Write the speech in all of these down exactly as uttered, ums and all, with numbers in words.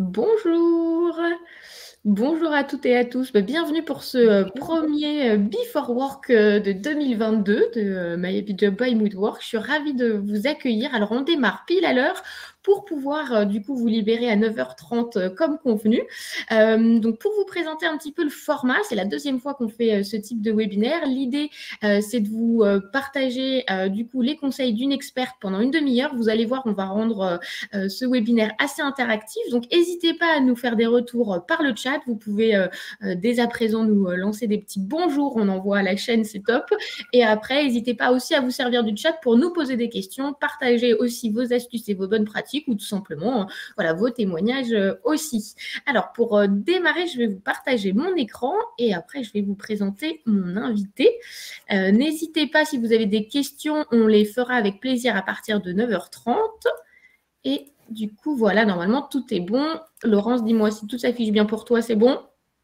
Bonjour, bonjour à toutes et à tous. Bah, bienvenue pour ce euh, premier euh, Before Work euh, de deux mille vingt-deux de euh, My Happy Job by Moodwork. Je suis ravie de vous accueillir. Alors, on démarre pile à l'heure pour pouvoir euh, du coup vous libérer à neuf heures trente euh, comme convenu. Euh, donc, pour vous présenter un petit peu le format, c'est la deuxième fois qu'on fait euh, ce type de webinaire. L'idée, euh, c'est de vous euh, partager euh, du coup les conseils d'une experte pendant une demi-heure. Vous allez voir, on va rendre euh, euh, ce webinaire assez interactif. Donc, n'hésitez pas à nous faire des retours euh, par le chat. Vous pouvez euh, euh, dès à présent nous euh, lancer des petits bonjours. On envoie à la chaîne, c'est top. Et après, n'hésitez pas aussi à vous servir du chat pour nous poser des questions, partager aussi vos astuces et vos bonnes pratiques ou tout simplement euh, voilà, vos témoignages euh, aussi. Alors, pour euh, démarrer, je vais vous partager mon écran et après, je vais vous présenter mon invité. Euh, n'hésitez pas, si vous avez des questions, on les fera avec plaisir à partir de neuf heures trente. Et du coup, voilà, normalement, tout est bon. Laurence, dis-moi si tout s'affiche bien pour toi, c'est bon?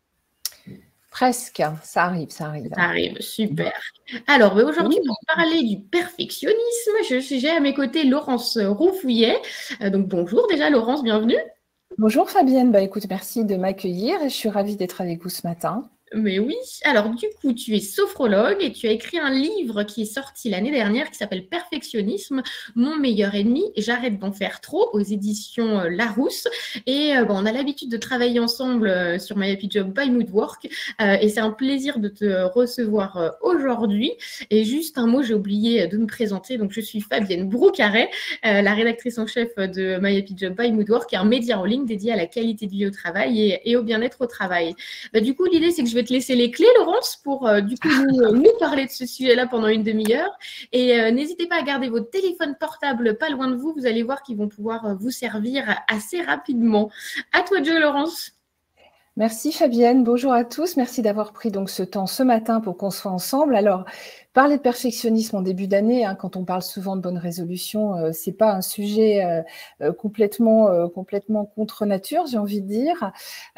Presque, ça arrive, ça arrive. Ça arrive, super. Alors, bah, aujourd'hui, Oui. pour parler du perfectionnisme, je- j'ai à mes côtés Laurence Roufouillet. Euh, donc, bonjour déjà, Laurence, bienvenue. Bonjour Fabienne, bah, écoute, merci de m'accueillir et je suis ravie d'être avec vous ce matin. Mais oui, alors du coup, tu es sophrologue et tu as écrit un livre qui est sorti l'année dernière qui s'appelle Perfectionnisme, mon meilleur ennemi, j'arrête d'en faire trop, aux éditions euh, Larousse. Et euh, bon, on a l'habitude de travailler ensemble euh, sur My Happy Job by Moodwork euh, et c'est un plaisir de te recevoir euh, aujourd'hui. Et juste un mot, j'ai oublié de me présenter, donc je suis Fabienne Broucaret, euh, la rédactrice en chef de My Happy Job by Moodwork, qui est un média en ligne dédié à la qualité de vie au travail et, et au bien-être au travail. Bah, du coup, l'idée, c'est que je vais te laisser les clés, Laurence, pour euh, du coup nous, euh, nous parler de ce sujet-là pendant une demi-heure. Et euh, n'hésitez pas à garder votre téléphone portable pas loin de vous. Vous allez voir qu'ils vont pouvoir euh, vous servir assez rapidement. À toi de jouer, Laurence. Merci Fabienne, bonjour à tous, merci d'avoir pris donc ce temps ce matin pour qu'on soit ensemble. Alors, parler de perfectionnisme en début d'année, hein, quand on parle souvent de bonnes résolutions, euh, c'est pas un sujet euh, euh, complètement, euh, complètement contre nature, j'ai envie de dire.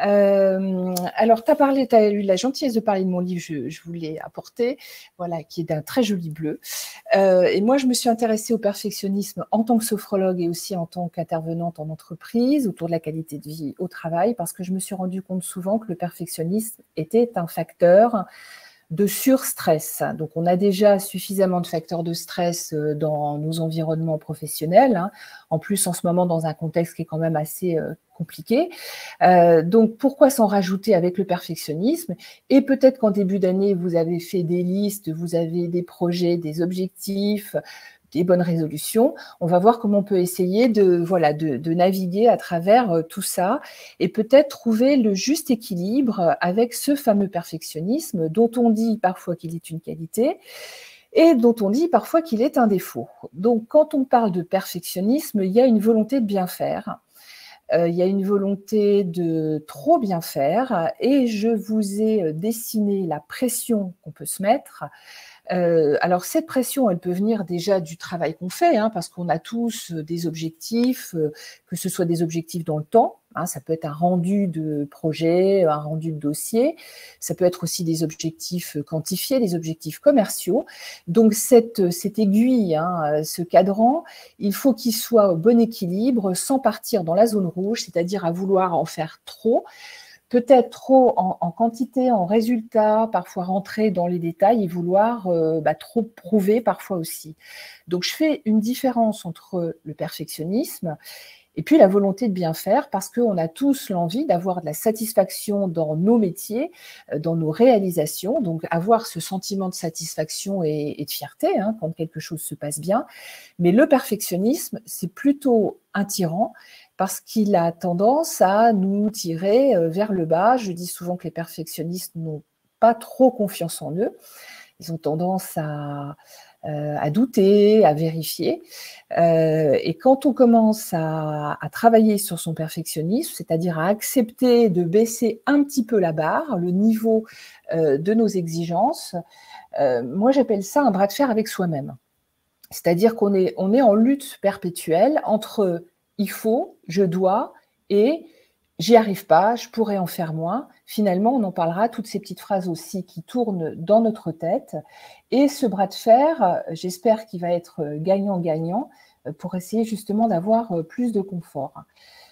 Euh, alors, tu as parlé, tu as eu la gentillesse de parler de mon livre, je, je vous l'ai apporté, voilà, qui est d'un très joli bleu. Euh, et moi, je me suis intéressée au perfectionnisme en tant que sophrologue et aussi en tant qu'intervenante en entreprise autour de la qualité de vie au travail, parce que je me suis rendu compte souvent que le perfectionnisme était un facteur de surstress. Donc, on a déjà suffisamment de facteurs de stress dans nos environnements professionnels, hein. En plus, en ce moment, dans un contexte qui est quand même assez euh, compliqué. Euh, donc, pourquoi s'en rajouter avec le perfectionnisme? Et peut-être qu'en début d'année, vous avez fait des listes, vous avez des projets, des objectifs, des bonnes résolutions. On va voir comment on peut essayer de, voilà, de, de naviguer à travers euh, tout ça et peut-être trouver le juste équilibre avec ce fameux perfectionnisme dont on dit parfois qu'il est une qualité et dont on dit parfois qu'il est un défaut. Donc, quand on parle de perfectionnisme, il y a une volonté de bien faire. Euh, il y a une volonté de trop bien faire et je vous ai dessiné la pression qu'on peut se mettre. Euh, alors, cette pression, elle peut venir déjà du travail qu'on fait, hein, parce qu'on a tous des objectifs, euh, que ce soit des objectifs dans le temps, hein, ça peut être un rendu de projet, un rendu de dossier, ça peut être aussi des objectifs quantifiés, des objectifs commerciaux. Donc, cette, cette aiguille, hein, ce cadran, il faut qu'il soit au bon équilibre sans partir dans la zone rouge, c'est-à-dire à vouloir en faire trop, peut-être trop en, en quantité, en résultat, parfois rentrer dans les détails et vouloir euh, bah, trop prouver parfois aussi. Donc, je fais une différence entre le perfectionnisme et puis la volonté de bien faire, parce qu'on a tous l'envie d'avoir de la satisfaction dans nos métiers, dans nos réalisations, donc avoir ce sentiment de satisfaction et, et de fierté, hein, quand quelque chose se passe bien. Mais le perfectionnisme, c'est plutôt un tyran, parce qu'il a tendance à nous tirer vers le bas. Je dis souvent que les perfectionnistes n'ont pas trop confiance en eux. Ils ont tendance à, euh, à douter, à vérifier. Euh, et quand on commence à, à travailler sur son perfectionnisme, c'est-à-dire à accepter de baisser un petit peu la barre, le niveau euh, de nos exigences, euh, moi j'appelle ça un bras de fer avec soi-même. C'est-à-dire qu'on est, on est en lutte perpétuelle entre il faut, je dois et j'y arrive pas, je pourrais en faire moins. Finalement, on en parlera, toutes ces petites phrases aussi qui tournent dans notre tête. Et ce bras de fer, j'espère qu'il va être gagnant-gagnant pour essayer justement d'avoir plus de confort.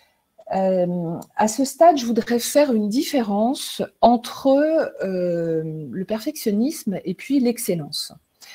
Euh, à ce stade, je voudrais faire une différence entre euh, le perfectionnisme et puis l'excellence.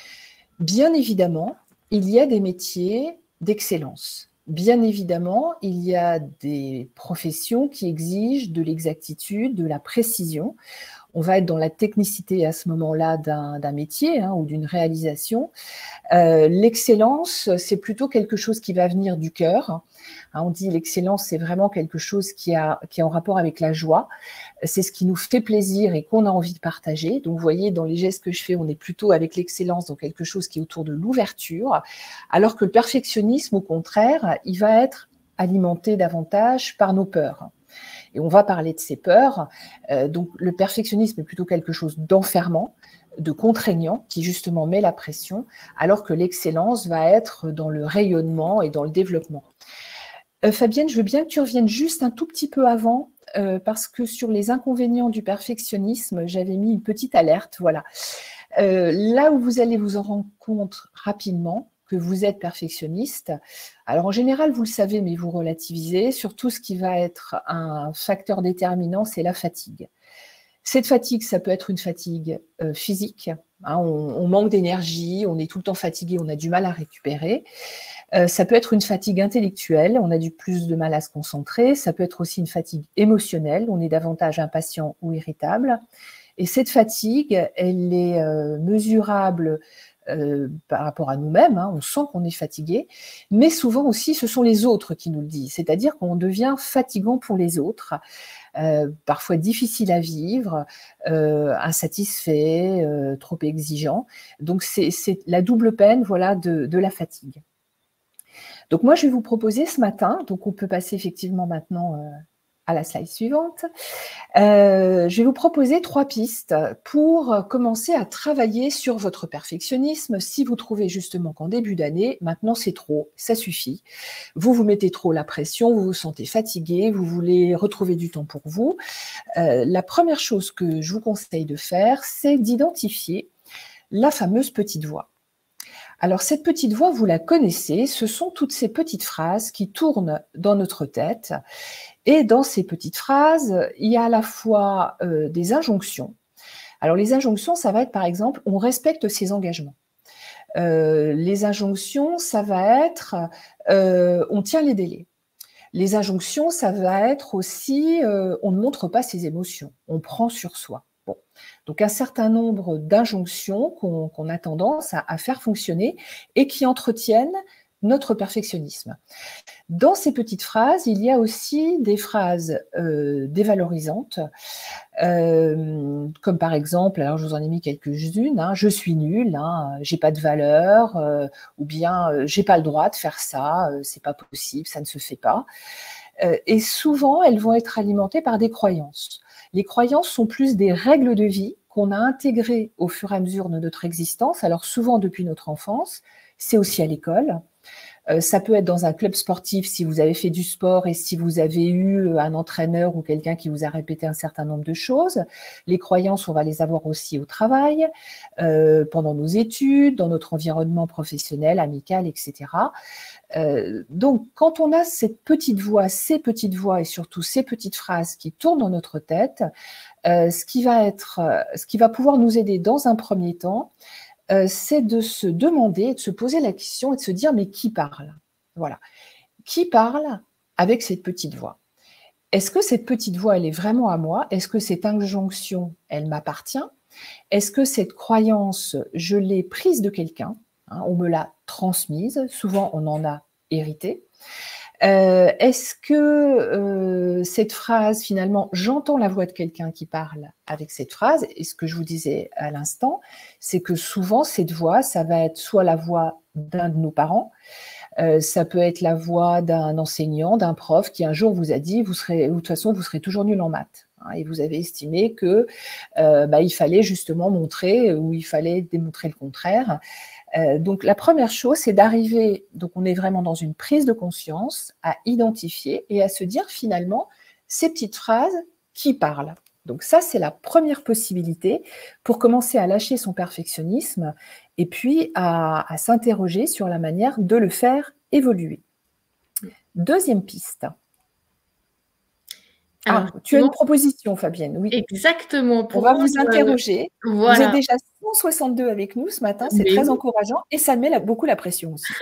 Bien évidemment, il y a des métiers d'excellence. Bien évidemment, il y a des professions qui exigent de l'exactitude, de la précision. On va être dans la technicité à ce moment-là d'un d'un métier hein, ou d'une réalisation. Euh, l'excellence, c'est plutôt quelque chose qui va venir du cœur. Hein, on dit l'excellence, c'est vraiment quelque chose qui, a, qui est en rapport avec la joie. C'est ce qui nous fait plaisir et qu'on a envie de partager. Donc, vous voyez, dans les gestes que je fais, on est plutôt avec l'excellence dans quelque chose qui est autour de l'ouverture, alors que le perfectionnisme, au contraire, il va être alimenté davantage par nos peurs. Et on va parler de ces peurs. Euh, donc, le perfectionnisme est plutôt quelque chose d'enfermant, de contraignant, qui justement met la pression, alors que l'excellence va être dans le rayonnement et dans le développement. Euh, Fabienne, je veux bien que tu reviennes juste un tout petit peu avant, euh, parce que sur les inconvénients du perfectionnisme, j'avais mis une petite alerte. Voilà. Euh, là où vous allez vous en rendre compte rapidement, que vous êtes perfectionniste. Alors en général, vous le savez, mais vous relativisez. Surtout, ce qui va être un facteur déterminant, c'est la fatigue. Cette fatigue, ça peut être une fatigue euh, physique. Hein, on, on manque d'énergie, on est tout le temps fatigué, on a du mal à récupérer. Euh, ça peut être une fatigue intellectuelle, on a du plus de mal à se concentrer. Ça peut être aussi une fatigue émotionnelle, on est davantage impatient ou irritable. Et cette fatigue, elle est euh, mesurable Euh, par rapport à nous-mêmes, hein, on sent qu'on est fatigué, mais souvent aussi ce sont les autres qui nous le disent, c'est-à-dire qu'on devient fatigant pour les autres, euh, parfois difficile à vivre, euh, insatisfait, euh, trop exigeant. Donc c'est la double peine, voilà, de, de la fatigue. Donc moi je vais vous proposer ce matin, donc on peut passer effectivement maintenant euh, à la slide suivante. Euh, je vais vous proposer trois pistes pour commencer à travailler sur votre perfectionnisme. Si vous trouvez justement qu'en début d'année, maintenant c'est trop, ça suffit. Vous vous mettez trop la pression, vous vous sentez fatigué, vous voulez retrouver du temps pour vous. Euh, la première chose que je vous conseille de faire, c'est d'identifier la fameuse petite voix. Alors cette petite voix, vous la connaissez, ce sont toutes ces petites phrases qui tournent dans notre tête. Et dans ces petites phrases, il y a à la fois euh, des injonctions. Alors les injonctions, ça va être par exemple, on respecte ses engagements. Euh, les injonctions, ça va être, euh, on tient les délais. Les injonctions, ça va être aussi, euh, on ne montre pas ses émotions, on prend sur soi. Bon. Donc un certain nombre d'injonctions qu'on qu'on a tendance à, à faire fonctionner et qui entretiennent notre perfectionnisme. Dans ces petites phrases, il y a aussi des phrases euh, dévalorisantes, euh, comme par exemple, alors je vous en ai mis quelques-unes, hein, je suis nulle, hein, j'ai pas de valeur, euh, ou bien euh, j'ai pas le droit de faire ça, euh, c'est pas possible, ça ne se fait pas. Euh, et souvent, elles vont être alimentées par des croyances. Les croyances sont plus des règles de vie qu'on a intégrées au fur et à mesure de notre existence, alors souvent depuis notre enfance, c'est aussi à l'école. Euh, ça peut être dans un club sportif si vous avez fait du sport et si vous avez eu un entraîneur ou quelqu'un qui vous a répété un certain nombre de choses. Les croyances, on va les avoir aussi au travail, euh, pendant nos études, dans notre environnement professionnel, amical, et cetera. Euh, donc, quand on a cette petite voix, ces petites voix et surtout ces petites phrases qui tournent dans notre tête, euh, ce qui va être, ce qui va pouvoir nous aider dans un premier temps, Euh, c'est de se demander, de se poser la question et de se dire, mais qui parle? Voilà. Qui parle avec cette petite voix? Est-ce que cette petite voix, elle est vraiment à moi? Est-ce que cette injonction, elle m'appartient? Est-ce que cette croyance, je l'ai prise de quelqu'un? Hein, on me l'a transmise. Souvent, on en a hérité. Euh, Est-ce que euh, cette phrase, finalement, j'entends la voix de quelqu'un qui parle avec cette phrase, et ce que je vous disais à l'instant, c'est que souvent, cette voix, ça va être soit la voix d'un de nos parents, euh, ça peut être la voix d'un enseignant, d'un prof qui un jour vous a dit, vous serez, de toute façon, vous serez toujours nul en maths. Hein, et vous avez estimé que euh, bah, il fallait justement montrer, ou il fallait démontrer le contraire. Euh, donc la première chose, c'est d'arriver, donc on est vraiment dans une prise de conscience, à identifier et à se dire finalement ces petites phrases qui parlent. Donc ça, c'est la première possibilité pour commencer à lâcher son perfectionnisme et puis à, à s'interroger sur la manière de le faire évoluer. Deuxième piste. Alors, Ah, tu as une proposition, Fabienne, oui. Exactement. On va vous interroger. Euh, voilà. Vous êtes voilà. déjà cent soixante-deux avec nous ce matin, c'est Mais très oui. encourageant et ça met la, beaucoup la pression aussi.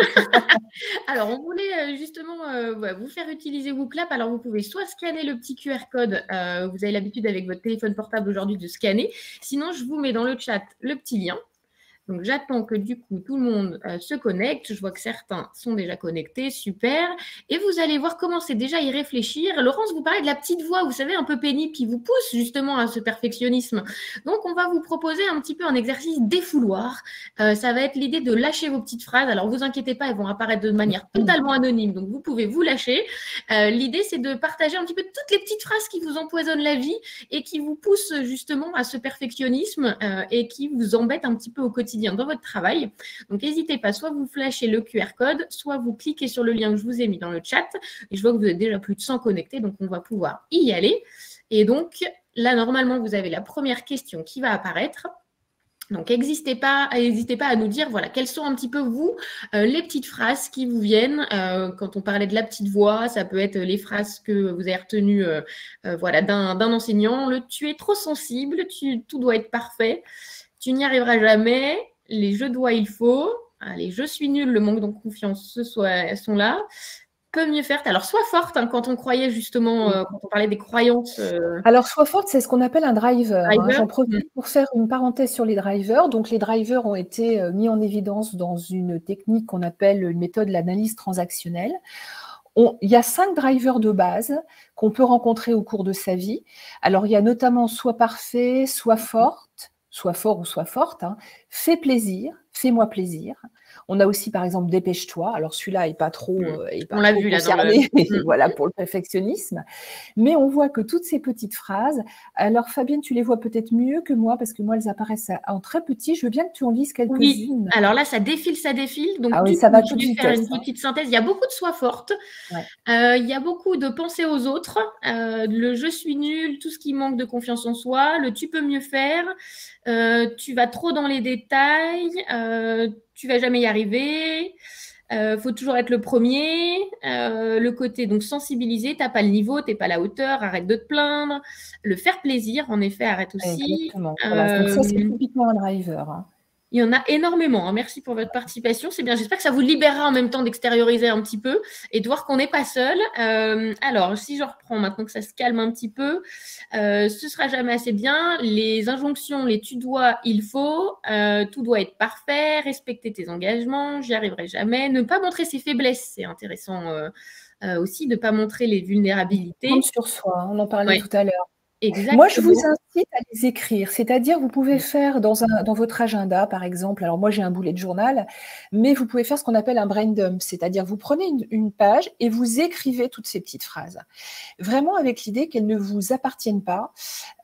Alors, on voulait justement euh, ouais, vous faire utiliser WooClap. Alors, vous pouvez soit scanner le petit Q R code, euh, vous avez l'habitude avec votre téléphone portable aujourd'hui de scanner. Sinon, je vous mets dans le chat le petit lien. Donc, j'attends que du coup, tout le monde euh, se connecte. Je vois que certains sont déjà connectés. Super. Et vous allez voir comment c'est déjà y réfléchir. Laurence, vous parlez de la petite voix, vous savez, un peu pénible qui vous pousse justement à ce perfectionnisme. Donc, on va vous proposer un petit peu un exercice défouloir. Euh, ça va être l'idée de lâcher vos petites phrases. Alors, vous inquiétez pas, elles vont apparaître de manière totalement anonyme. Donc, vous pouvez vous lâcher. Euh, l'idée, c'est de partager un petit peu toutes les petites phrases qui vous empoisonnent la vie et qui vous poussent justement à ce perfectionnisme euh, et qui vous embêtent un petit peu au quotidien dans votre travail. Donc, n'hésitez pas, soit vous flashez le Q R code, soit vous cliquez sur le lien que je vous ai mis dans le chat. Et je vois que vous êtes déjà plus de cent connectés, donc on va pouvoir y aller. Et donc, là, normalement, vous avez la première question qui va apparaître. Donc, n'hésitez pas, n'hésitez pas à nous dire, voilà, quelles sont un petit peu, vous, euh, les petites phrases qui vous viennent. Euh, quand on parlait de la petite voix, ça peut être les phrases que vous avez retenues euh, euh, voilà, d'un, d'un enseignant. Le « tu es trop sensible »,« tu, tout doit être parfait »,« tu n'y arriveras jamais », les « je dois, il faut », les « je suis nul », le manque de confiance, ce soit, elles sont là. Peut mieux faire. Alors, sois forte, hein, quand on croyait justement, euh, quand on parlait des croyances. Euh... Alors, sois forte, c'est ce qu'on appelle un driver. driver. Hein. J'en profite pour faire une parenthèse sur les drivers. Donc, les drivers ont été mis en évidence dans une technique qu'on appelle une méthode de l'analyse transactionnelle. On, il y a cinq drivers de base qu'on peut rencontrer au cours de sa vie. Alors, il y a notamment sois parfait, sois forte, sois fort ou sois forte, hein. Fais plaisir, fais-moi plaisir. On a aussi, par exemple, dépêche-toi. Alors, celui-là n'est pas trop, euh, est pas on l'a trop vu là concerné, dans le... voilà, pour le perfectionnisme. Mais on voit que toutes ces petites phrases, alors Fabienne, tu les vois peut-être mieux que moi, parce que moi, elles apparaissent en très petit. Je veux bien que tu en lises quelques-unes. Oui, alors là, ça défile, ça défile. Donc, ah oui, du ça coup, va je toute vais vitesse, faire une hein. petite synthèse. Il y a beaucoup de sois forte. Ouais. Euh, il y a beaucoup de penser aux autres. Euh, le je suis nul, tout ce qui manque de confiance en soi. Le tu peux mieux faire. Euh, tu vas trop dans les détails. Euh, tu vas jamais y arriver. Il euh, faut toujours être le premier. Euh, le côté donc sensibiliser, t'as pas le niveau, t'es pas à la hauteur, arrête de te plaindre. Le faire plaisir, en effet, arrête aussi. Exactement. Voilà. Donc ça, c'est typiquement un driver. Hein. Il y en a énormément. Hein. Merci pour votre participation. C'est bien. J'espère que ça vous libérera en même temps d'extérioriser un petit peu et de voir qu'on n'est pas seul. Euh, alors, si je reprends maintenant que ça se calme un petit peu, euh, ce sera jamais assez bien. Les injonctions, les tu dois, il faut, euh, tout doit être parfait, respecter tes engagements, j'y arriverai jamais. Ne pas montrer ses faiblesses, c'est intéressant euh, euh, aussi, de ne pas montrer les vulnérabilités. Prendre sur soi, on en parlait ouais. tout à l'heure. Exactement. Moi, je vous incite à les écrire. C'est-à-dire, vous pouvez faire dans, un, dans votre agenda, par exemple, alors moi j'ai un boulet de journal, mais vous pouvez faire ce qu'on appelle un brain dump, c'est-à-dire vous prenez une, une page et vous écrivez toutes ces petites phrases. Vraiment avec l'idée qu'elles ne vous appartiennent pas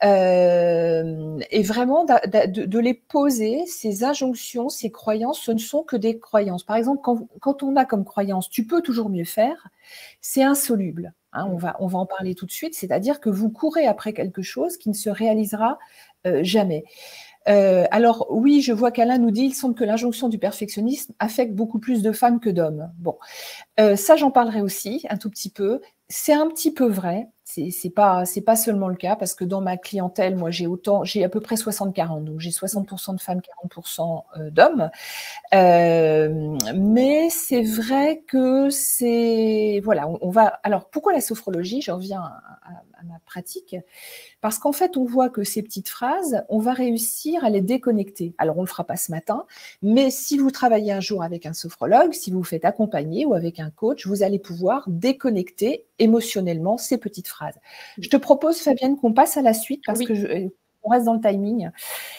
euh, et vraiment de, de, de les poser, ces injonctions, ces croyances, ce ne sont que des croyances. Par exemple, quand, quand on a comme croyance « tu peux toujours mieux faire », c'est insoluble. Hein, on, va, on va en parler tout de suite, c'est-à-dire que vous courez après quelque chose qui ne se réalisera euh, jamais. Euh, alors oui, je vois qu'Alain nous dit, il semble que l'injonction du perfectionnisme affecte beaucoup plus de femmes que d'hommes. Bon, euh, ça j'en parlerai aussi un tout petit peu. C'est un petit peu vrai, c'est, c'est pas, c'est pas seulement le cas, parce que dans ma clientèle, moi j'ai autant, j'ai à peu près soixante quarante, donc j'ai soixante pour cent de femmes, quarante pour cent d'hommes. Euh, mais c'est vrai que c'est, voilà, on, on va, alors pourquoi la sophrologie? Je reviens à, à, à ma pratique. Parce qu'en fait, on voit que ces petites phrases, on va réussir à les déconnecter. Alors, on ne le fera pas ce matin, mais si vous travaillez un jour avec un sophrologue, si vous vous faites accompagner ou avec un coach, vous allez pouvoir déconnecter émotionnellement ces petites phrases. Je te propose, Fabienne, qu'on passe à la suite parce oui. que je, on reste dans le timing.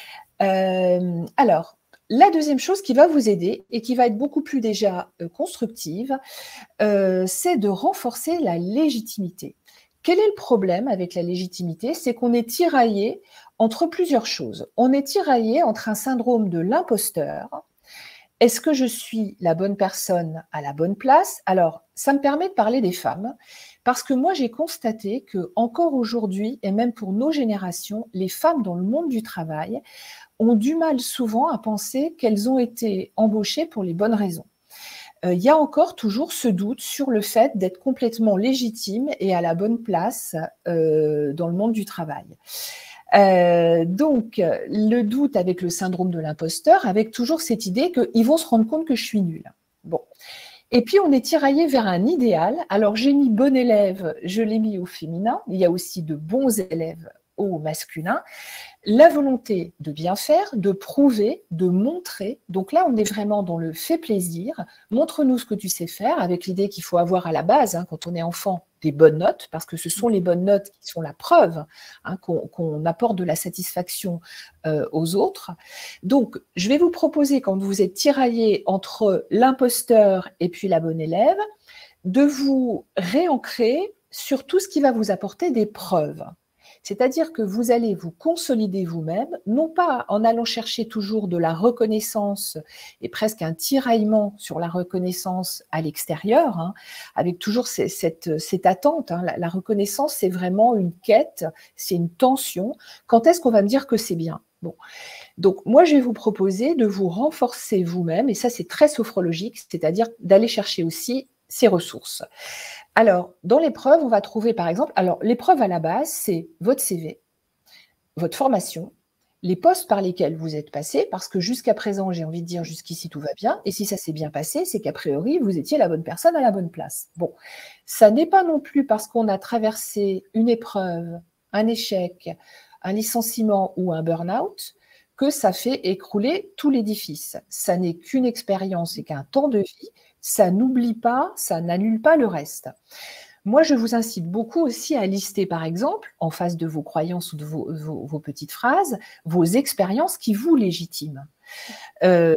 Euh, alors, la deuxième chose qui va vous aider et qui va être beaucoup plus déjà euh, constructive, euh, c'est de renforcer la légitimité. Quel est le problème avec la légitimité? C'est qu'on est tiraillé entre plusieurs choses. On est tiraillé entre un syndrome de l'imposteur. Est-ce que je suis la bonne personne à la bonne place? Alors, ça me permet de parler des femmes, parce que moi, j'ai constaté que encore aujourd'hui, et même pour nos générations, les femmes dans le monde du travail ont du mal souvent à penser qu'elles ont été embauchées pour les bonnes raisons. euh, il y a encore toujours ce doute sur le fait d'être complètement légitime et à la bonne place euh, dans le monde du travail. Euh, donc, le doute avec le syndrome de l'imposteur, avec toujours cette idée qu'ils vont se rendre compte que je suis nulle. Bon. Et puis, on est tiraillé vers un idéal. Alors, j'ai mis bon élève, je l'ai mis au féminin. Il y a aussi de bons élèves au masculin. La volonté de bien faire, de prouver, de montrer. Donc là, on est vraiment dans le fait plaisir. Montre-nous ce que tu sais faire, avec l'idée qu'il faut avoir à la base, hein, quand on est enfant, des bonnes notes, parce que ce sont les bonnes notes qui sont la preuve hein, qu'on qu'on apporte de la satisfaction euh, aux autres. Donc, je vais vous proposer, quand vous êtes tiraillé entre l'imposteur et puis la bonne élève, de vous réancrer sur tout ce qui va vous apporter des preuves. C'est-à-dire que vous allez vous consolider vous-même, non pas en allant chercher toujours de la reconnaissance et presque un tiraillement sur la reconnaissance à l'extérieur, hein, avec toujours cette, cette attente. Hein. La, la reconnaissance, c'est vraiment une quête, c'est une tension. Quand est-ce qu'on va me dire que c'est bien ? Bon. Donc, moi, je vais vous proposer de vous renforcer vous-même, et ça, c'est très sophrologique, c'est-à-dire d'aller chercher aussi ces ressources. Alors, dans l'épreuve, on va trouver par exemple, alors l'épreuve à la base, c'est votre C V, votre formation, les postes par lesquels vous êtes passé, parce que jusqu'à présent, j'ai envie de dire jusqu'ici tout va bien, et si ça s'est bien passé, c'est qu'a priori, vous étiez la bonne personne à la bonne place. Bon, ça n'est pas non plus parce qu'on a traversé une épreuve, un échec, un licenciement ou un burn-out, que ça fait écrouler tout l'édifice. Ça n'est qu'une expérience et qu'un temps de vie. Ça n'oublie pas, ça n'annule pas le reste. Moi, je vous incite beaucoup aussi à lister, par exemple, en face de vos croyances ou de vos, vos, vos petites phrases, vos expériences qui vous légitiment. Euh,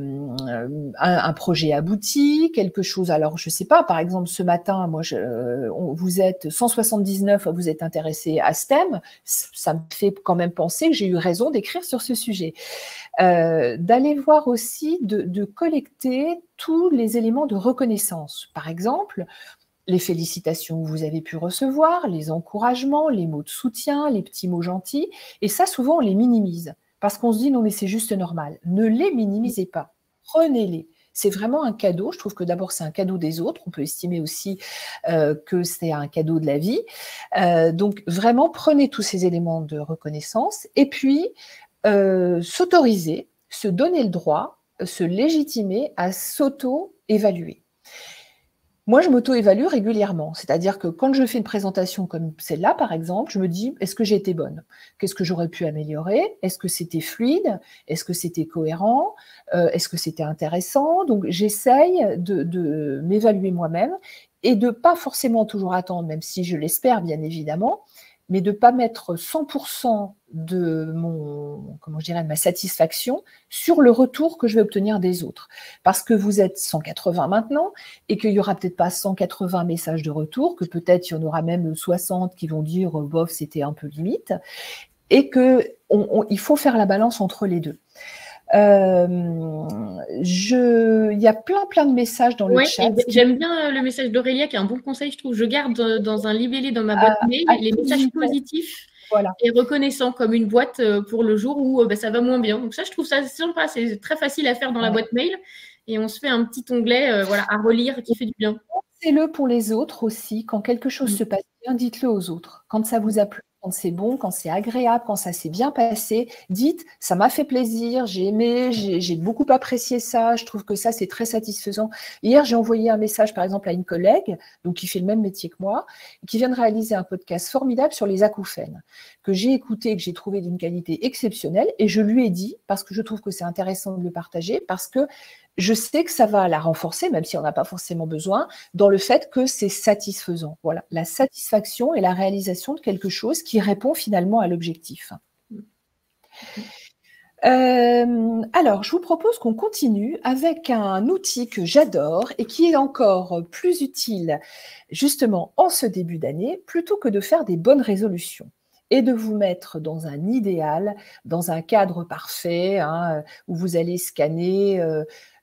un, un projet abouti, quelque chose. Alors, je ne sais pas, par exemple, ce matin, moi, je, on, vous êtes cent soixante-dix-neuf, vous êtes intéressé à S T E M, ça me fait quand même penser que j'ai eu raison d'écrire sur ce sujet. Euh, d'aller voir aussi, de, de collecter tous les éléments de reconnaissance. Par exemple, les félicitations que vous avez pu recevoir, les encouragements, les mots de soutien, les petits mots gentils. Et ça, souvent, on les minimise parce qu'on se dit non, mais c'est juste normal. Ne les minimisez pas. Prenez-les. C'est vraiment un cadeau. Je trouve que d'abord, c'est un cadeau des autres. On peut estimer aussi euh, que c'est un cadeau de la vie. Euh, donc, vraiment, prenez tous ces éléments de reconnaissance et puis euh, s'autoriser, se donner le droit, se légitimer à s'auto-évaluer. Moi, je m'auto-évalue régulièrement. C'est-à-dire que quand je fais une présentation comme celle-là, par exemple, je me dis, est-ce que j'ai été bonne ? Qu'est-ce que j'aurais pu améliorer ? Est-ce que c'était fluide ? Est-ce que c'était cohérent ? euh, Est-ce que c'était intéressant ? Donc, j'essaye de, de m'évaluer moi-même et de pas forcément toujours attendre, même si je l'espère, bien évidemment, mais de ne pas mettre cent pour cent de mon, comment je dirais, de ma satisfaction sur le retour que je vais obtenir des autres. Parce que vous êtes cent quatre-vingts maintenant et qu'il n'y aura peut-être pas cent quatre-vingts messages de retour, que peut-être il y en aura même soixante qui vont dire « bof, c'était un peu limite » et qu'il faut faire la balance entre les deux. Euh, je, il y a plein plein de messages dans le ouais, chat. J'aime bien le message d'Aurélia qui est un bon conseil, je trouve. Je garde dans un libellé dans ma boîte à, mail à les messages positifs voilà. et reconnaissants comme une boîte pour le jour où bah, ça va moins bien. Donc ça, je trouve ça sympa. C'est très facile à faire dans ouais. la boîte mail et on se fait un petit onglet euh, voilà, à relire qui fait du bien. Pensez-le pour les autres aussi. Quand quelque chose mmh. se passe bien, dites-le aux autres. Quand ça vous a plu, quand c'est bon, quand c'est agréable, quand ça s'est bien passé, dites « ça m'a fait plaisir, j'ai aimé, j'ai, j'ai beaucoup apprécié ça, je trouve que ça c'est très satisfaisant ». Hier, j'ai envoyé un message par exemple à une collègue donc, qui fait le même métier que moi, qui vient de réaliser un podcast formidable sur les acouphènes, que j'ai écouté, que j'ai trouvé d'une qualité exceptionnelle et je lui ai dit, parce que je trouve que c'est intéressant de le partager, parce que je sais que ça va la renforcer, même si on n'a pas forcément besoin, dans le fait que c'est satisfaisant. Voilà, la satisfaction et la réalisation de quelque chose qui répond finalement à l'objectif. Euh, alors, je vous propose qu'on continue avec un outil que j'adore et qui est encore plus utile justement en ce début d'année, plutôt que de faire des bonnes résolutions et de vous mettre dans un idéal, dans un cadre parfait, hein, où vous allez scanner euh,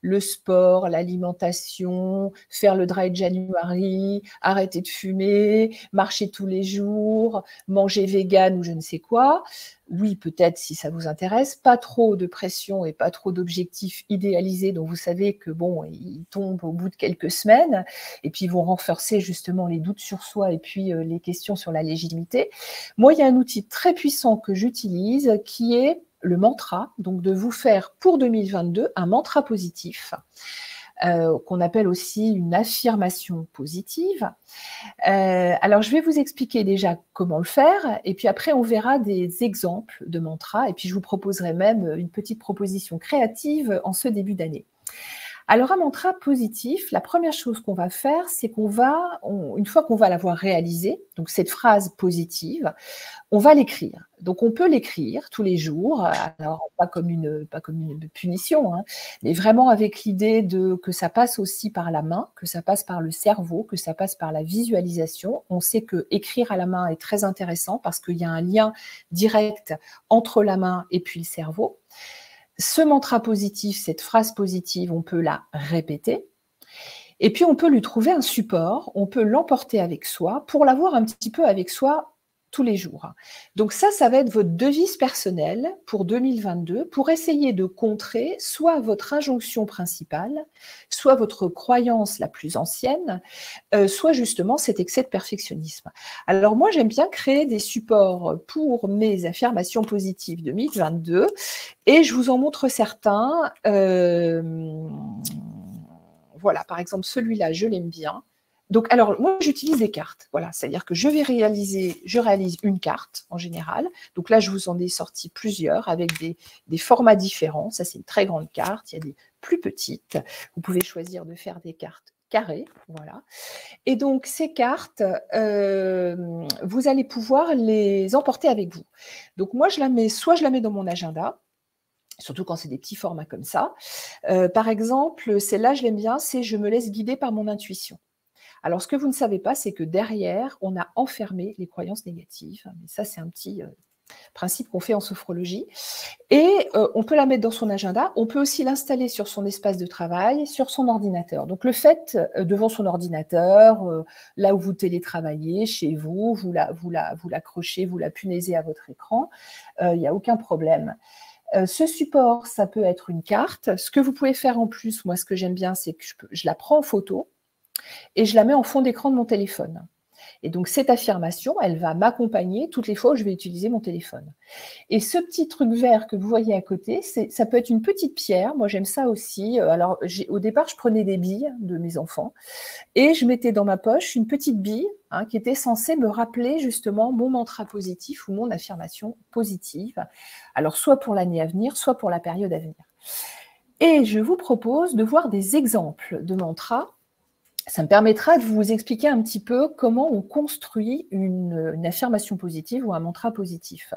le sport, l'alimentation, faire le dry January, arrêter de fumer, marcher tous les jours, manger vegan ou je ne sais quoi. Oui, peut-être si ça vous intéresse, pas trop de pression et pas trop d'objectifs idéalisés dont vous savez que bon, ils tombent au bout de quelques semaines et puis ils vont renforcer justement les doutes sur soi et puis euh, les questions sur la légitimité. Moi, il y a un outil très puissant que j'utilise qui est le mantra, donc de vous faire pour deux mille vingt-deux un mantra positif. Euh, qu'on appelle aussi une affirmation positive. Euh, alors, je vais vous expliquer déjà comment le faire, et puis après, on verra des exemples de mantras, et puis je vous proposerai même une petite proposition créative en ce début d'année. Alors, un mantra positif, la première chose qu'on va faire, c'est qu'on va, on, une fois qu'on va l'avoir réalisé, donc cette phrase positive, on va l'écrire. Donc, on peut l'écrire tous les jours, alors pas comme une, pas comme une punition, hein, mais vraiment avec l'idée de que ça passe aussi par la main, que ça passe par le cerveau, que ça passe par la visualisation. On sait que écrire à la main est très intéressant parce qu'il y a un lien direct entre la main et puis le cerveau. Ce mantra positif, cette phrase positive, on peut la répéter. Et puis, on peut lui trouver un support, on peut l'emporter avec soi pour l'avoir un petit peu avec soi tous les jours. Donc ça, ça va être votre devise personnelle pour deux mille vingt-deux pour essayer de contrer soit votre injonction principale, soit votre croyance la plus ancienne, euh, soit justement cet excès de perfectionnisme. Alors moi, j'aime bien créer des supports pour mes affirmations positives deux mille vingt-deux et je vous en montre certains. Euh, voilà, par exemple, celui-là, je l'aime bien. Donc, alors, moi, j'utilise des cartes. Voilà, c'est-à-dire que je vais réaliser, je réalise une carte en général. Donc là, je vous en ai sorti plusieurs avec des, des formats différents. Ça, c'est une très grande carte. Il y a des plus petites. Vous pouvez choisir de faire des cartes carrées. Voilà. Et donc, ces cartes, euh, vous allez pouvoir les emporter avec vous. Donc, moi, je la mets, soit je la mets dans mon agenda, surtout quand c'est des petits formats comme ça. Euh, par exemple, celle-là, je l'aime bien, c'est « Je me laisse guider par mon intuition ». Alors, ce que vous ne savez pas, c'est que derrière, on a enfermé les croyances négatives. Mais ça, c'est un petit euh, principe qu'on fait en sophrologie. Et euh, on peut la mettre dans son agenda. On peut aussi l'installer sur son espace de travail, sur son ordinateur. Donc, le fait, euh, devant son ordinateur, euh, là où vous télétravaillez, chez vous, vous la, vous la, vous l'accrochez, vous la punaisez à votre écran, il euh, n'y a aucun problème. Euh, ce support, ça peut être une carte. Ce que vous pouvez faire en plus, moi, ce que j'aime bien, c'est que je, peux, je la prends en photo et je la mets en fond d'écran de mon téléphone. Et donc, cette affirmation, elle va m'accompagner toutes les fois où je vais utiliser mon téléphone. Et ce petit truc vert que vous voyez à côté, ça peut être une petite pierre. Moi, j'aime ça aussi. Alors, au départ, je prenais des billes de mes enfants et je mettais dans ma poche une petite bille hein, qui était censée me rappeler justement mon mantra positif ou mon affirmation positive. Alors, soit pour l'année à venir, soit pour la période à venir. Et je vous propose de voir des exemples de mantras. Ça me permettra de vous expliquer un petit peu comment on construit une, une affirmation positive ou un mantra positif.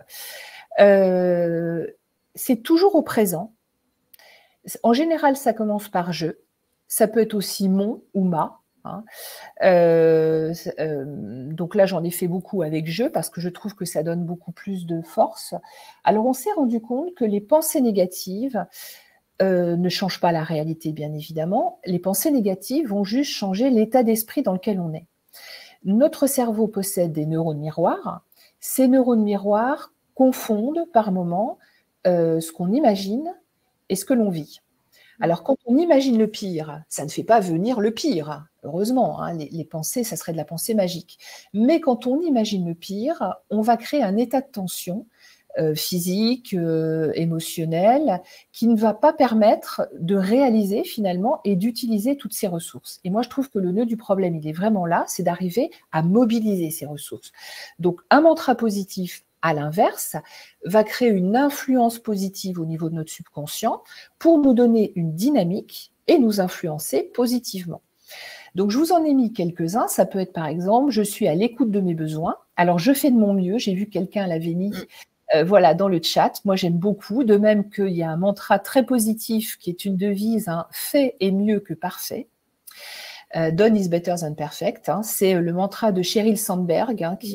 Euh, c'est toujours au présent. En général, ça commence par « je ». Ça peut être aussi « mon » ou « ma ». Hein. Euh, euh, donc là, j'en ai fait beaucoup avec « je » parce que je trouve que ça donne beaucoup plus de force. Alors, on s'est rendu compte que les pensées négatives Euh, ne change pas la réalité, bien évidemment. Les pensées négatives vont juste changer l'état d'esprit dans lequel on est. Notre cerveau possède des neurones miroirs. Ces neurones miroirs confondent par moments euh, ce qu'on imagine et ce que l'on vit. Alors, quand on imagine le pire, ça ne fait pas venir le pire, heureusement. Hein, les, les pensées, ça serait de la pensée magique. Mais quand on imagine le pire, on va créer un état de tension Euh, physique, euh, émotionnel, qui ne va pas permettre de réaliser finalement et d'utiliser toutes ces ressources. Et moi, je trouve que le nœud du problème, il est vraiment là, c'est d'arriver à mobiliser ces ressources. Donc, un mantra positif, à l'inverse, va créer une influence positive au niveau de notre subconscient pour nous donner une dynamique et nous influencer positivement. Donc, je vous en ai mis quelques-uns. Ça peut être, par exemple, je suis à l'écoute de mes besoins. Alors, je fais de mon mieux. J'ai vu que quelqu'un l'avait mis Euh, voilà, dans le chat. Moi, j'aime beaucoup. De même qu'il y a un mantra très positif qui est une devise, hein, fait est mieux que parfait. Euh, Done is better than perfect. Hein. C'est le mantra de Sheryl Sandberg, hein, qui est le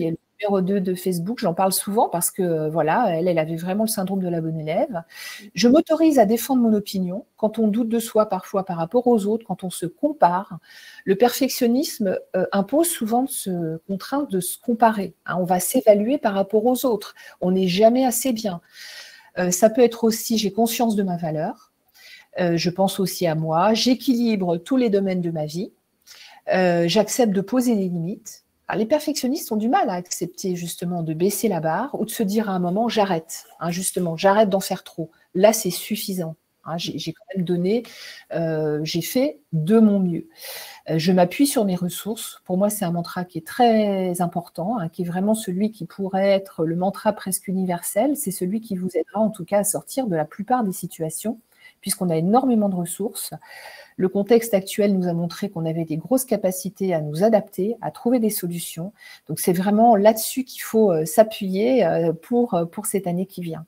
numéro deux de Facebook, j'en parle souvent parce que voilà, elle, elle avait vraiment le syndrome de la bonne élève. Je m'autorise à défendre mon opinion quand on doute de soi parfois par rapport aux autres, quand on se compare. Le perfectionnisme euh, impose souvent de se contraindre de se comparer. Hein, on va s'évaluer par rapport aux autres. On n'est jamais assez bien. Euh, ça peut être aussi, j'ai conscience de ma valeur. Euh, je pense aussi à moi. J'équilibre tous les domaines de ma vie. Euh, j'accepte de poser des limites. Alors, les perfectionnistes ont du mal à accepter justement de baisser la barre ou de se dire à un moment j'arrête, hein, justement, j'arrête d'en faire trop. Là, c'est suffisant. Hein, j'ai, j'ai quand même donné, euh, j'ai fait de mon mieux. Euh, je m'appuie sur mes ressources. Pour moi, c'est un mantra qui est très important, hein, qui est vraiment celui qui pourrait être le mantra presque universel. C'est celui qui vous aidera en tout cas à sortir de la plupart des situations, puisqu'on a énormément de ressources. Le contexte actuel nous a montré qu'on avait des grosses capacités à nous adapter, à trouver des solutions. Donc, c'est vraiment là-dessus qu'il faut euh, s'appuyer euh, pour, pour cette année qui vient.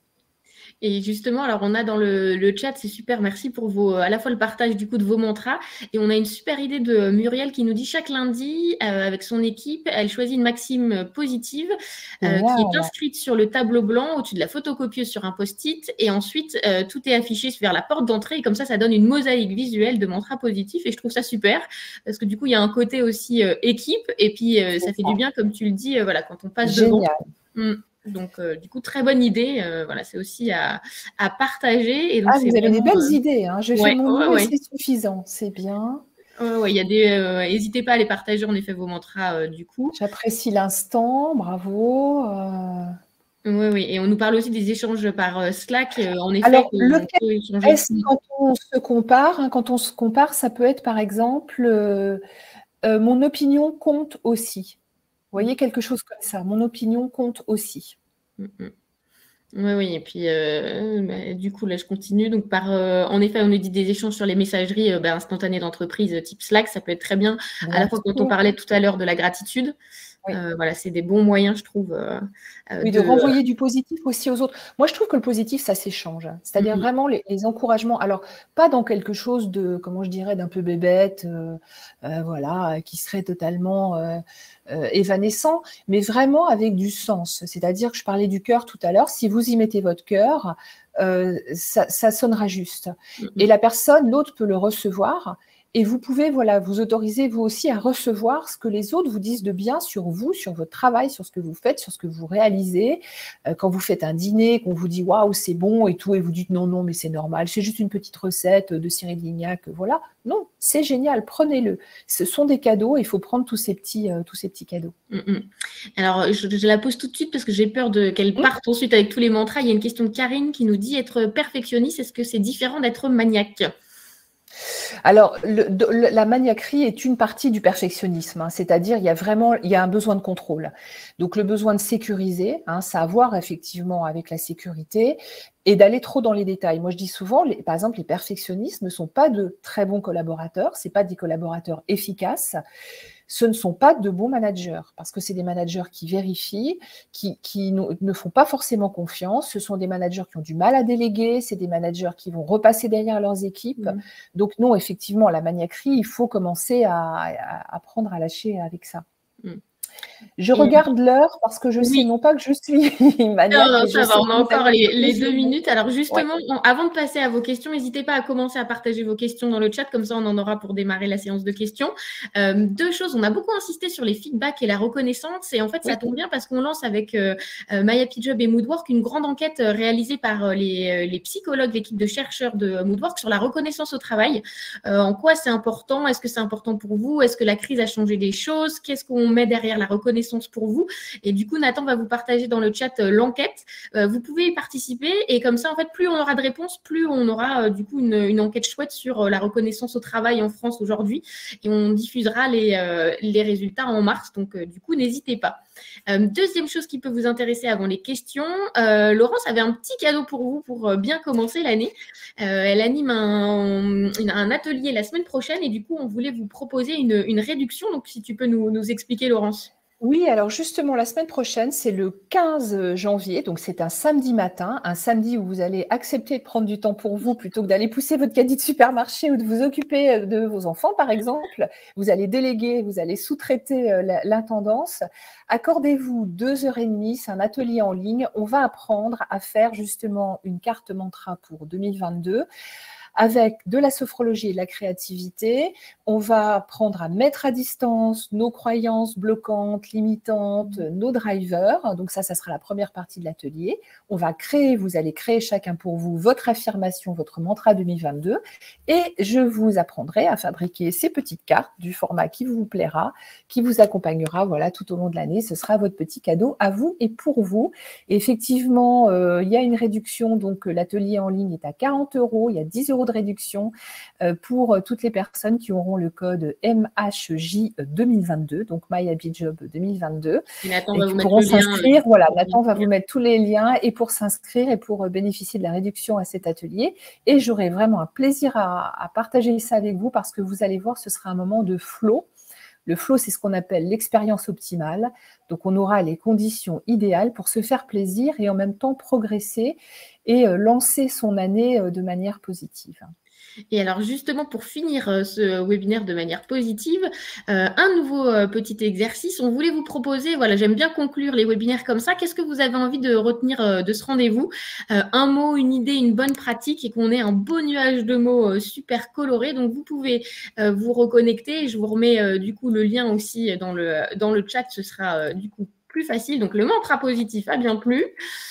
Et justement, alors on a dans le, le chat, c'est super, merci pour vos, à la fois le partage du coup de vos mantras. Et on a une super idée de Muriel qui nous dit chaque lundi, euh, avec son équipe, elle choisit une maxime positive euh, wow. qui est inscrite sur le tableau blanc au-dessus de la photocopieuse sur un post-it. Et ensuite, euh, tout est affiché vers la porte d'entrée. Et comme ça, ça donne une mosaïque visuelle de mantras positifs. Et je trouve ça super parce que du coup, il y a un côté aussi euh, équipe. Et puis, euh, ça fait du bien, comme tu le dis, euh, voilà, quand on passe Génial. devant. Hum. Donc, euh, du coup, très bonne idée. Euh, voilà, c'est aussi à, à partager. Et donc, ah, vous avez vraiment, des belles euh... idées. Hein. Je ouais, fais mon ouais, mieux ouais. et c'est suffisant. C'est bien. Ouais, ouais, il y a des. Euh, n'hésitez pas à les partager, en effet, vos mantras, euh, du coup. J'apprécie l'instant. Bravo. Euh... Oui, oui. Et on nous parle aussi des échanges par euh, Slack. Euh, en effet, alors, lequel est-ce échanger... quand on se compare hein, quand on se compare, ça peut être, par exemple, euh, euh, mon opinion compte aussi. Vous voyez, quelque chose comme ça. Mon opinion compte aussi. Mm-hmm. Oui, oui. Et puis, euh, bah, du coup, là, je continue. Donc, par, euh, en effet, on nous dit des échanges sur les messageries euh, bah, instantanées d'entreprise type Slack. Ça peut être très bien. bien à la fois, sûr. Quand on parlait tout à l'heure de la gratitude. Oui. Euh, voilà, c'est des bons moyens, je trouve. Euh, oui, de, de renvoyer du positif aussi aux autres. Moi, je trouve que le positif, ça s'échange. C'est-à-dire mm-hmm. vraiment les, les encouragements. Alors, pas dans quelque chose de, comment je dirais, d'un peu bébête, euh, euh, voilà, qui serait totalement euh, euh, évanescent, mais vraiment avec du sens. C'est-à-dire que je parlais du cœur tout à l'heure. Si vous y mettez votre cœur, euh, ça, ça sonnera juste. Mm-hmm. Et la personne, l'autre peut le recevoir. Et vous pouvez, voilà, vous autoriser vous aussi à recevoir ce que les autres vous disent de bien sur vous, sur votre travail, sur ce que vous faites, sur ce que vous réalisez. Euh, quand vous faites un dîner, qu'on vous dit waouh, c'est bon et tout, et vous dites non, non, mais c'est normal, c'est juste une petite recette de Cyril Lignac, voilà. Non, c'est génial, prenez-le. Ce sont des cadeaux, il faut prendre tous ces petits, euh, tous ces petits cadeaux. Mm-hmm. Alors, je, je la pose tout de suite parce que j'ai peur de qu'elle parte mm-hmm. ensuite avec tous les mantras. Il y a une question de Karine qui nous dit être perfectionniste, est-ce que c'est différent d'être maniaque ? Alors, le, de, la maniaquerie est une partie du perfectionnisme, hein, c'est-à-dire il y a vraiment il y a un besoin de contrôle. Donc, le besoin de sécuriser, hein, ça a à voir effectivement avec la sécurité et d'aller trop dans les détails. Moi, je dis souvent, les, par exemple, les perfectionnistes ne sont pas de très bons collaborateurs, c'est pas des collaborateurs efficaces. Ce ne sont pas de bons managers, parce que c'est des managers qui vérifient, qui, qui ne font pas forcément confiance. Ce sont des managers qui ont du mal à déléguer, c'est des managers qui vont repasser derrière leurs équipes. Mmh. Donc non, effectivement, la maniaquerie, il faut commencer à, à apprendre à lâcher avec ça. Mmh. Je et regarde l'heure parce que je oui. sais non pas que je suis maniaque. Non, non, ça va, on a encore les, les deux minutes. Alors justement, ouais. on, avant de passer à vos questions, n'hésitez pas à commencer à partager vos questions dans le chat, comme ça on en aura pour démarrer la séance de questions. Euh, deux choses, on a beaucoup insisté sur les feedbacks et la reconnaissance, et en fait ça oui. tombe bien parce qu'on lance avec euh, My Happy Job et Moodwork une grande enquête réalisée par les, les psychologues, l'équipe de chercheurs de Moodwork sur la reconnaissance au travail. Euh, en quoi c'est important? Est-ce que c'est important pour vous? Est-ce que la crise a changé des choses? Qu'est-ce qu'on met derrière la reconnaissance pour vous? Et du coup, Nathan va vous partager dans le chat euh, l'enquête. Euh, vous pouvez y participer et comme ça, en fait, plus on aura de réponses, plus on aura euh, du coup une, une enquête chouette sur euh, la reconnaissance au travail en France aujourd'hui. Et on diffusera les, euh, les résultats en mars. Donc, euh, du coup, n'hésitez pas. Euh, deuxième chose qui peut vous intéresser avant les questions, euh, Laurence avait un petit cadeau pour vous pour euh, bien commencer l'année. Euh, elle anime un, un atelier la semaine prochaine et du coup, on voulait vous proposer une, une réduction. Donc, si tu peux nous, nous expliquer, Laurence. Oui, alors justement, la semaine prochaine, c'est le quinze janvier, donc c'est un samedi matin, un samedi où vous allez accepter de prendre du temps pour vous plutôt que d'aller pousser votre caddie de supermarché ou de vous occuper de vos enfants, par exemple. Vous allez déléguer, vous allez sous-traiter l'intendance. Accordez-vous deux heures et demie, c'est un atelier en ligne. On va apprendre à faire justement une carte mantra pour deux mille vingt-deux. Avec de la sophrologie et de la créativité. On va apprendre à mettre à distance nos croyances bloquantes, limitantes, nos drivers. Donc ça, ça sera la première partie de l'atelier. On va créer, vous allez créer chacun pour vous votre affirmation, votre mantra deux mille vingt-deux. Et je vous apprendrai à fabriquer ces petites cartes du format qui vous plaira, qui vous accompagnera voilà, tout au long de l'année. Ce sera votre petit cadeau à vous et pour vous. Et effectivement, euh, il y a une réduction. Donc l'atelier en ligne est à quarante euros. Il y a dix euros de réduction pour toutes les personnes qui auront le code M H J deux mille vingt-deux, donc My Happy Job deux mille vingt-deux. Et Nathan et va qui vous mettre pourront le lien. s'inscrire. Voilà, Nathan va vous mettre tous les liens et pour s'inscrire et pour bénéficier de la réduction à cet atelier. Et j'aurai vraiment un plaisir à, à partager ça avec vous parce que vous allez voir, ce sera un moment de flow. Le flow, c'est ce qu'on appelle l'expérience optimale. Donc, on aura les conditions idéales pour se faire plaisir et en même temps progresser et lancer son année de manière positive. Et alors justement, pour finir euh, ce webinaire de manière positive, euh, un nouveau euh, petit exercice, on voulait vous proposer, voilà, j'aime bien conclure les webinaires comme ça, qu'est-ce que vous avez envie de retenir euh, de ce rendez-vous? euh, Un mot, une idée, une bonne pratique et qu'on ait un beau nuage de mots euh, super colorés. Donc vous pouvez euh, vous reconnecter, je vous remets euh, du coup le lien aussi dans le, dans le chat, ce sera euh, du coup plus facile. Donc le mantra positif a bien plu.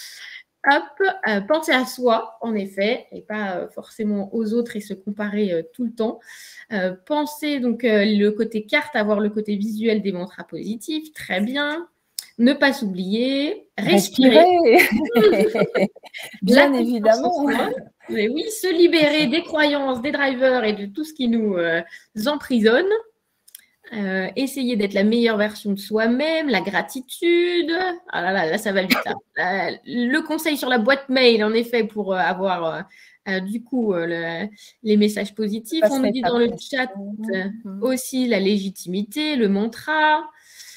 Hop, euh, penser à soi, en effet, et pas euh, forcément aux autres et se comparer euh, tout le temps. Euh, penser donc euh, le côté carte, avoir le côté visuel des mantras positifs, très bien. Ne pas s'oublier, respirer. respirer. Bien évidemment. Mais oui, se libérer des croyances, des drivers et de tout ce qui nous euh, emprisonne. Euh, essayer d'être la meilleure version de soi-même, la gratitude. Ah là là, là ça va vite. Là. Euh, le conseil sur la boîte mail, en effet, pour euh, avoir euh, euh, du coup euh, le, les messages positifs. On nous dit dans le chat euh, aussi la légitimité, le mantra.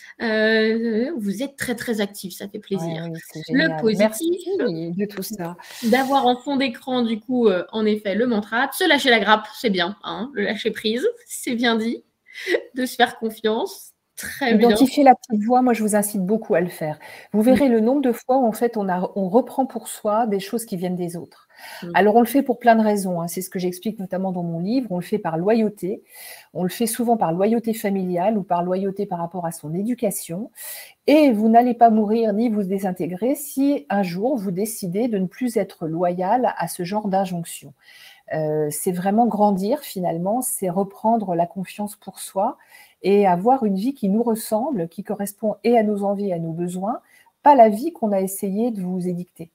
Euh, vous êtes très très actifs, ça fait plaisir. Ouais, oui, le positif, merci de tout ça. D'avoir en fond d'écran, du coup, euh, en effet, le mantra. De se lâcher la grappe, c'est bien. Hein, le lâcher prise, c'est bien dit. De se faire confiance. Très bien. Identifier la petite voix, moi je vous incite beaucoup à le faire. Vous verrez mmh. le nombre de fois où en fait on, a, on reprend pour soi des choses qui viennent des autres. Mmh. Alors on le fait pour plein de raisons, hein. C'est ce que j'explique notamment dans mon livre. On le fait par loyauté, on le fait souvent par loyauté familiale ou par loyauté par rapport à son éducation. Et vous n'allez pas mourir ni vous désintégrer si un jour vous décidez de ne plus être loyal à ce genre d'injonction. Euh, c'est vraiment grandir finalement, c'est reprendre la confiance pour soi et avoir une vie qui nous ressemble, qui correspond et à nos envies et à nos besoins, pas la vie qu'on a essayé de vous édicter.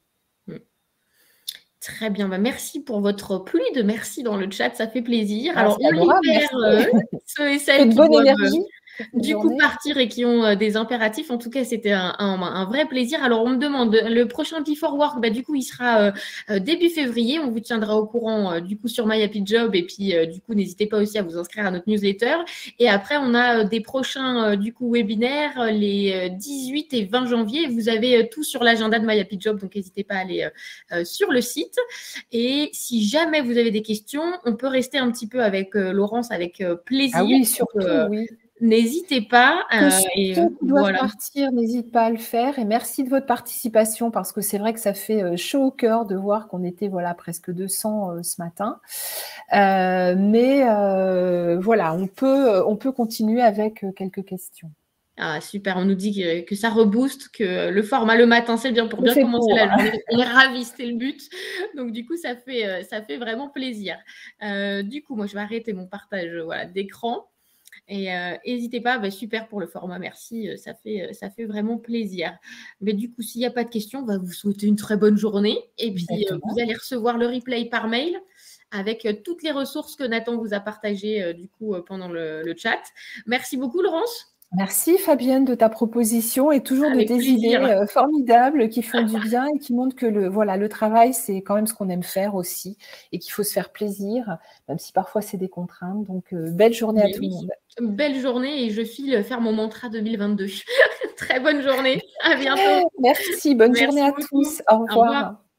Très bien, bah merci pour votre pluie de merci dans le chat, ça fait plaisir. Ah, alors on libère euh, ceux et celles qui bonne doivent énergie. du coup partir et qui ont euh, des impératifs. En tout cas, c'était un, un, un vrai plaisir. Alors on me demande, le prochain Before Work, bah, du coup, il sera euh, début février. On vous tiendra au courant euh, du coup sur My Happy Job et puis euh, du coup, n'hésitez pas aussi à vous inscrire à notre newsletter. Et après, on a euh, des prochains euh, du coup webinaires les dix-huit et vingt janvier. Vous avez euh, tout sur l'agenda de My Happy Job, donc n'hésitez pas à aller euh, sur le site. Et si jamais vous avez des questions, on peut rester un petit peu avec euh, Laurence avec euh, plaisir. Ah oui, surtout, euh, oui. N'hésitez pas. Que ceux qui doivent voilà. partir, n'hésite pas à le faire. Et merci de votre participation parce que c'est vrai que ça fait chaud au cœur de voir qu'on était voilà, presque deux cents euh, ce matin. Euh, mais euh, voilà, on peut, on peut continuer avec quelques questions. Ah, super, on nous dit que, que ça rebooste, que le format le matin, c'est bien pour bien commencer pour. la journée. On est ravis, c'était le but. Donc, du coup, ça fait, ça fait vraiment plaisir. Euh, du coup, moi, je vais arrêter mon partage voilà, d'écran. Et n'hésitez euh, pas, bah, super pour le format, merci, ça fait, ça fait vraiment plaisir. Mais du coup, s'il n'y a pas de questions, on va vous souhaiter une très bonne journée. Et puis, euh, vous allez recevoir le replay par mail avec euh, toutes les ressources que Nathan vous a partagées euh, du coup, euh, pendant le, le chat. Merci beaucoup, Laurence. Merci Fabienne de ta proposition et toujours Avec de tes plaisir. idées euh, formidables qui font du bien et qui montrent que le, voilà, le travail, c'est quand même ce qu'on aime faire aussi et qu'il faut se faire plaisir, même si parfois c'est des contraintes. Donc, euh, belle journée Mais à tout oui. le monde. Belle journée et je file faire mon mantra deux mille vingt-deux. Très bonne journée. À bientôt. Merci, bonne Merci journée à beaucoup. tous. Au Au revoir. revoir.